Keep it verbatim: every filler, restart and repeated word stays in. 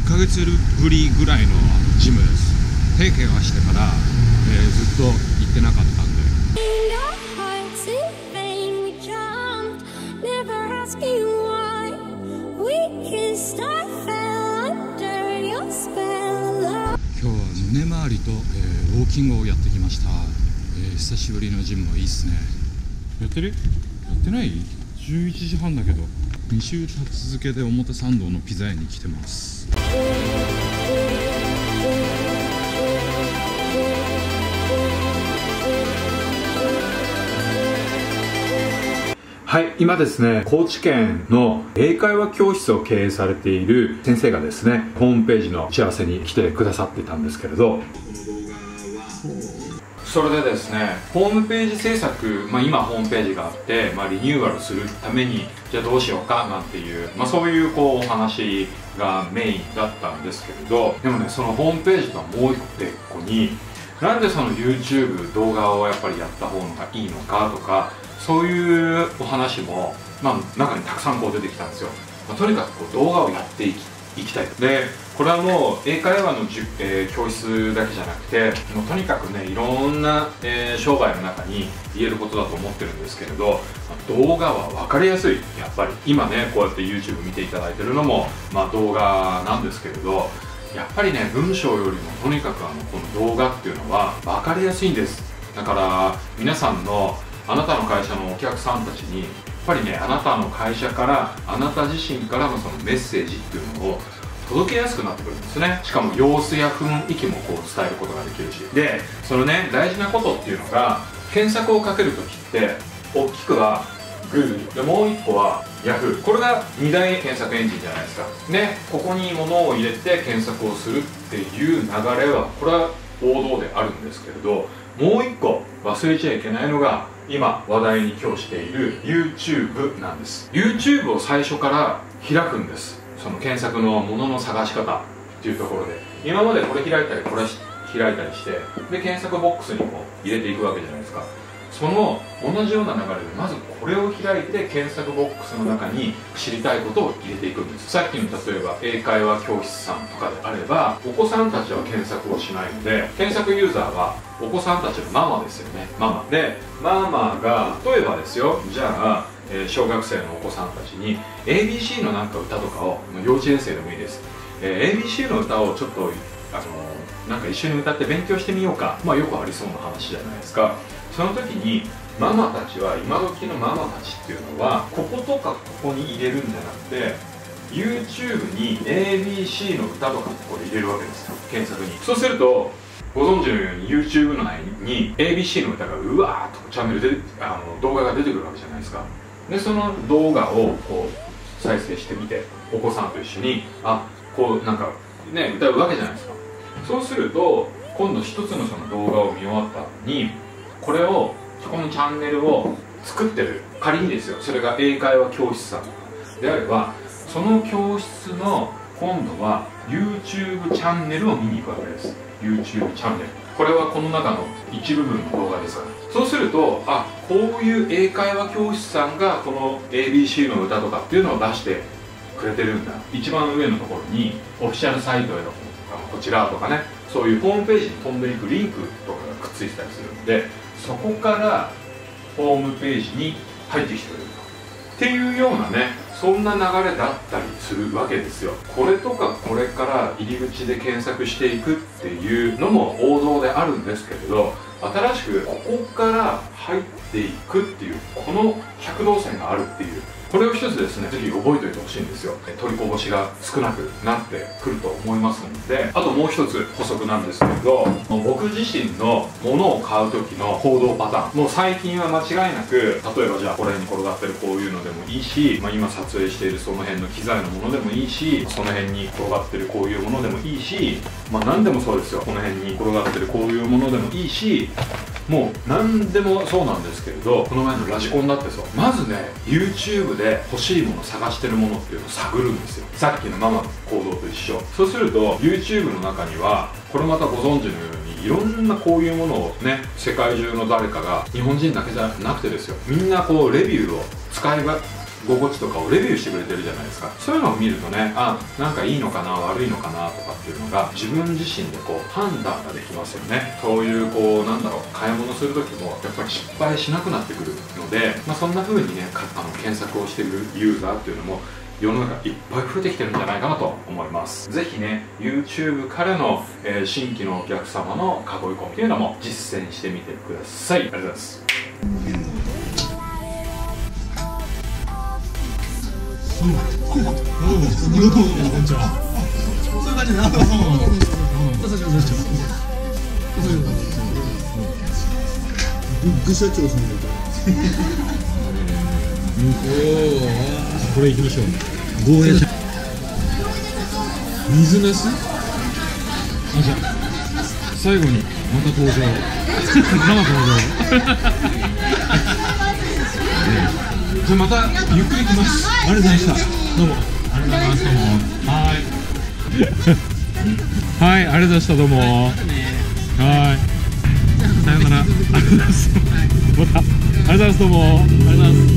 かげつぶりぐらいのジムです。手怪我してから、えー、ずっと行ってなかったんで。今日は胸周りと、えー、ウォーキングをやってきました。えー、久しぶりのジムはいいっすね。やってる？やってない？じゅういちじはんだけど。に週立ち続けで表参道のピザ屋に来てます。はい、今ですね、高知県の英会話教室を経営されている先生がですね、ホームページの打ち合わせに来てくださっていたんですけれど、それでですね、ホームページ制作、まあ、今ホームページがあって、まあ、リニューアルするためにじゃあどうしようかなんていう、まあ、そういうこうお話がメインだったんですけれど、でもね、そのホームページとはもう一個になんでその YouTube 動画をやっぱりやった方がいいのかとか、そういうお話も、まあ、中にたくさんこう出てきたんですよ。まあ、とにかくこう動画をやっていきいきたい。でこれはもう英会話のじゅ、えー、教室だけじゃなくて、もうとにかくね、いろんな、えー、商売の中に言えることだと思ってるんですけれど、まあ、動画は分かりやすい。やっぱり今ね、こうやって YouTube 見ていただいてるのも、まあ、動画なんですけれど、やっぱりね、文章よりもとにかくあのこの動画っていうのは分かりやすいんです。だから皆さんのあなたの会社のお客さんたちにやっぱりね、あなたの会社からあなた自身からのそのメッセージっていうのを届けやすくなってくるんですね。しかも様子や雰囲気もこう伝えることができるし、でそのね、大事なことっていうのが、検索をかけるときって大きくは Google で、もう一個は Yahoo、 これがに大検索エンジンじゃないですか。でここに物を入れて検索をするっていう流れは、これは王道であるんですけれど、もう一個忘れちゃいけないのが今話題に今日している YouTube なんです。 YouTube を最初から開くんです。その検索のものの探し方っていうところで、今までこれ開いたりこれ開いたりして、で検索ボックスにこう入れていくわけじゃないですか。その同じような流れで、まずこれを開いて検索ボックスの中に知りたいことを入れていくんです。さっきの例えば英会話教室さんとかであれば、お子さんたちは検索をしないので、検索ユーザーはお子さんたちのママですよね。ママで、ママが例えばですよ、じゃあ、えー、小学生のお子さんたちに エービーシー のなんか歌とかを、幼稚園生でもいいです、えー、エービーシー の歌をちょっとあのー、なんか一緒に歌って勉強してみようか、まあよくありそうな話じゃないですか。その時にママたちは、今時のママたちっていうのは、こことかここに入れるんじゃなくて YouTube に エービーシー の歌とかここで入れるわけですよ、検索に。そうするとご存知のように YouTube の内に エービーシー の歌がうわーっとチャンネルであの動画が出てくるわけじゃないですか。でその動画をこう再生してみて、お子さんと一緒にあこうなんかね歌うわけじゃないですか。そうすると今度一つのその動画を見終わった後に、これをそこのチャンネルを作ってる、仮にですよ、それが英会話教室さんとかであれば、その教室の今度は YouTube チャンネルを見に行くわけです。 YouTube チャンネル、これはこの中の一部分の動画ですから。そうすると、あこういう英会話教室さんがこの エービーシー の歌とかっていうのを出してくれてるんだ。一番上のところにオフィシャルサイトへのこちらとかね、そういうホームページに飛んでいくリンクとかがくっついてたりするんで、そこからホームページに入ってきてくれるとっていうようなね、そんな流れだったりするわけですよ。これとかこれから入り口で検索していくっていうのも王道であるんですけれど、新しくここから入っていくっていうこの百動線があるっていう、これを一つですね、ぜひ覚えておいてほしいんですよ。取りこぼしが少なくなってくると思いますので。あともう一つ補足なんですけど、僕自身の物を買う時の行動パターン、もう最近は間違いなく、例えばじゃあこれに転がってるこういうのでもいいし、まあ、今撮影しているその辺の機材のものでもいいし、その辺に転がってるこういうものでもいいし、まあ何でもそうですよ。この辺に転がってるこういうものでもいいし、もう何でもそうなんですけれど、この前のラジコンだってそう、まずね YouTube で欲しいもの、探してるものっていうのを探るんですよ。さっきのママの行動と一緒。そうすると YouTube の中には、これまたご存知のようにいろんなこういうものをね、世界中の誰かが、日本人だけじゃなくてですよ、みんなこうレビューを使い心地とかをレビューしてくれてるじゃないですか。そういうのを見るとね、あ、なんかいいのかな悪いのかなとかっていうのが自分自身でこう判断ができますよね。そういうこうなんだろう、買い物する時もやっぱり失敗しなくなってくるので、まあ、そんな風にねかあの検索をしているユーザーっていうのも世の中いっぱい増えてきてるんじゃないかなと思います。ぜひね YouTube からの、えー、新規のお客様の囲い込みっていうのも実践してみてください。ありがとうございます。 こんにちは。そういう感じで、あ、そうそうそうそう。ビッグ社長さんみたいな。これ行きましょう。ゴーヤ社。水なす。あ、じゃあ最後にまた登場。生登場。じゃあまたゆっくり来ます。ありがとうございました。どうも。ありがとうございます。どうも。はい。はい、ありがとうございました。どうも。はい。さよなら。ありがとうございます。また。ありがとうございます。どうも。ありがとうございます。